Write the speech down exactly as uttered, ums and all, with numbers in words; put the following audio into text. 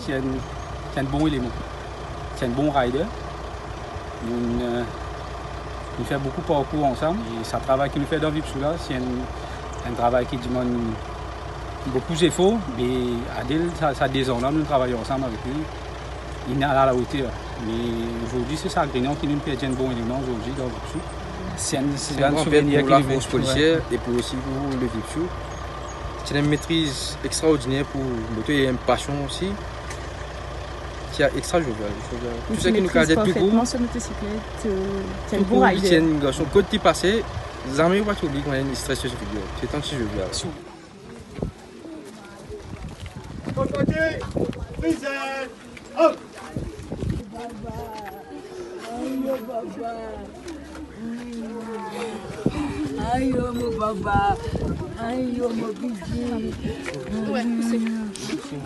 c'est un, un bon élément. C'est un bon rider. Il, euh, il fait beaucoup de parcours ensemble. Et ce travail qu'il fait dans Vipsou, c'est un, un travail qui demande beaucoup d'efforts. Mais Adèle, ça, ça désordonne, nous travaillons ensemble avec lui. Il est à la hauteur. Mais aujourd'hui, c'est ça, Grignon qui nous permet un bon élément aujourd'hui dans Vipsou. C'est un, un, un souvenir pour la force policière ouais. Et pour aussi pour le Vipsou. C'est une maîtrise extraordinaire pour le moto et une passion aussi. Qui est extra jovial. Tout ce qui nous cadette tout court. C'est un bon rider. C'est un garçon. Quand tu passes, jamais pas tu oublies qu'on a une stress sur ce figure. C'est un petit jovial. Hop! Aïe, mon baba, aïe, mon bébé. Ouais, c'est